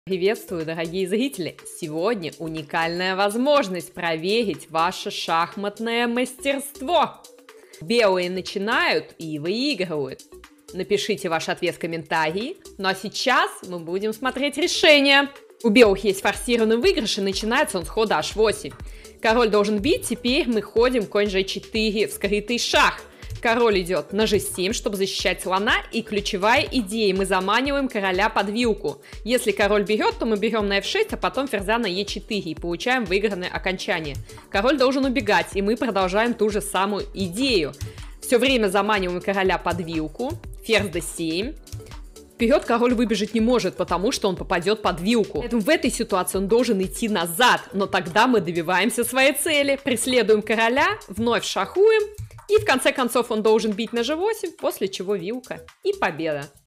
Приветствую, дорогие зрители! Сегодня уникальная возможность проверить ваше шахматное мастерство. Белые начинают и выигрывают. Напишите ваш ответ в комментарии. Ну а сейчас мы будем смотреть решение. У белых есть форсированный выигрыш, и начинается он с хода h8. Король должен бить, теперь мы ходим конь g4 в скрытый шах. Король идет на g7, чтобы защищать слона, и ключевая идея, мы заманиваем короля под вилку. Если король берет, то мы берем на f6, а потом ферзя на e4 и получаем выигранное окончание. Король должен убегать, и мы продолжаем ту же самую идею. Все время заманиваем короля под вилку, ферзь d7. Вперед король выбежать не может, потому что он попадет под вилку. Поэтому в этой ситуации он должен идти назад, но тогда мы добиваемся своей цели. Преследуем короля, вновь шахуем. И в конце концов он должен бить на g8, после чего вилка и победа.